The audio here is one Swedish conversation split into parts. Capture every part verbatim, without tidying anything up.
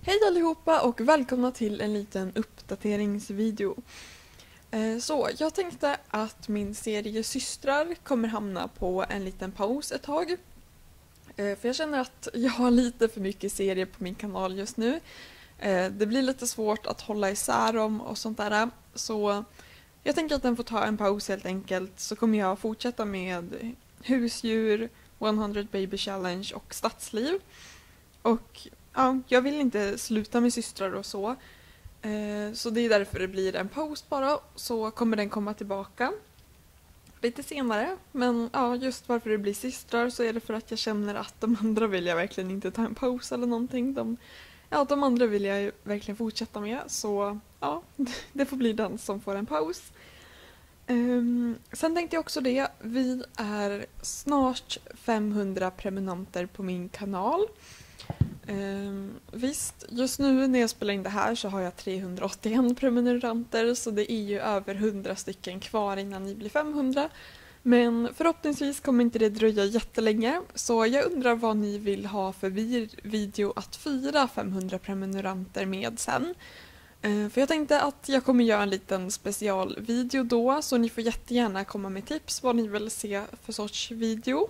Hej allihopa och välkomna till en liten uppdateringsvideo. Så jag tänkte att min serie Systrar kommer hamna på en liten paus ett tag. För jag känner att jag har lite för mycket serier på min kanal just nu. Det blir lite svårt att hålla isär dem och sånt där. Så jag tänker att den får ta en paus helt enkelt, så kommer jag fortsätta med husdjur, hundra Baby Challenge och stadsliv. Och ja, jag vill inte sluta med systrar och så. Eh, så det är därför det blir en paus bara. Så kommer den komma tillbaka lite senare. Men ja, just varför det blir systrar så är det för att jag känner att de andra vill jag verkligen inte ta en paus eller någonting. De, ja, de andra vill jag verkligen fortsätta med. Så ja, det får bli den som får en paus. Um, sen tänkte jag också det, vi är snart femhundra prenumeranter på min kanal. Um, visst, just nu när jag spelar in det här så har jag trehundraåttioen prenumeranter, så det är ju över hundra stycken kvar innan ni blir femhundra. Men förhoppningsvis kommer inte det dröja jättelänge, så jag undrar vad ni vill ha för video att fira femhundra prenumeranter med sen. Uh, för jag tänkte att jag kommer göra en liten specialvideo då, så ni får jättegärna komma med tips vad ni vill se för sorts video.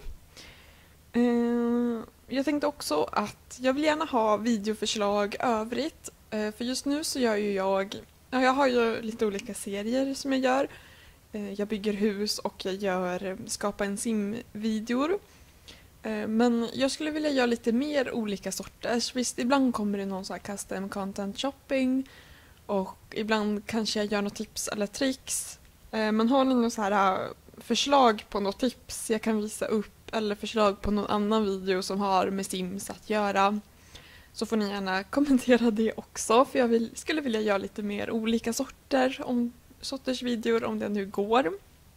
Uh, Jag tänkte också att jag vill gärna ha videoförslag övrigt. För just nu så gör ju jag... Ja, jag har ju lite olika serier som jag gör. Jag bygger hus och jag gör skapa en sim-videor. Men jag skulle vilja göra lite mer olika sorters. Visst, ibland kommer det någon sån här custom content shopping. Och ibland kanske jag gör något tips eller tricks. Men har ni någon så här förslag på något tips jag kan visa upp, eller förslag på någon annan video som har med Sims att göra, så får ni gärna kommentera det också, för jag vill, skulle vilja göra lite mer olika sorter om, sorters videor om det nu går.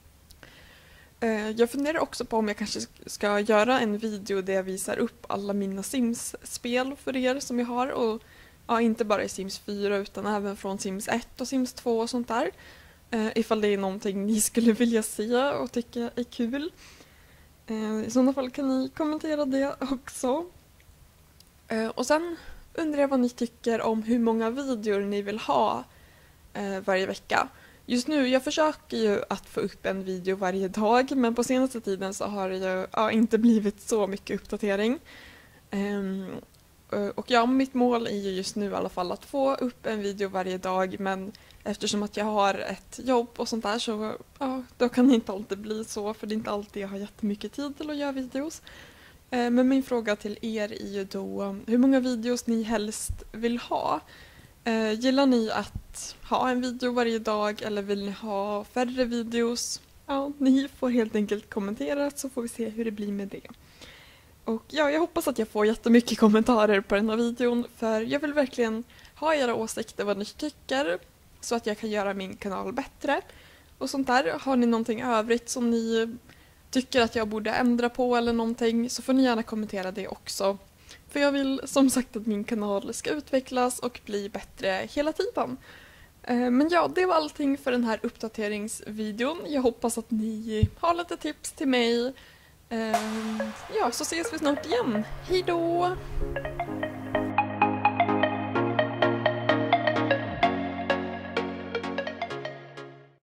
Jag funderar också på om jag kanske ska göra en video där jag visar upp alla mina Sims-spel för er som jag har, och ja, inte bara i Sims fyra utan även från Sims ett och Sims två och sånt där. Ifall det är någonting ni skulle vilja se och tycka är kul. I sådana fall kan ni kommentera det också. Och sen undrar jag vad ni tycker om hur många videor ni vill ha varje vecka. Just nu, jag försöker ju att få upp en video varje dag, men på senaste tiden så har det ju ja, inte blivit så mycket uppdatering. Och ja, mitt mål är ju just nu i alla fall att få upp en video varje dag, men eftersom att jag har ett jobb och sånt där så ja, då kan det inte alltid bli så, för det är inte alltid jag har jättemycket tid till att göra videos. Men min fråga till er är ju då hur många videos ni helst vill ha. Gillar ni att ha en video varje dag eller vill ni ha färre videos? Ja, ni får helt enkelt kommentera så får vi se hur det blir med det. Och ja, jag hoppas att jag får jättemycket kommentarer på den här videon, för jag vill verkligen ha era åsikter vad ni tycker, så att jag kan göra min kanal bättre. Och sånt där, har ni någonting övrigt som ni tycker att jag borde ändra på eller någonting, så får ni gärna kommentera det också. För jag vill som sagt att min kanal ska utvecklas och bli bättre hela tiden. Men ja, det var allting för den här uppdateringsvideon. Jag hoppas att ni har lite tips till mig. Ja, så ses vi snart igen. Hej då!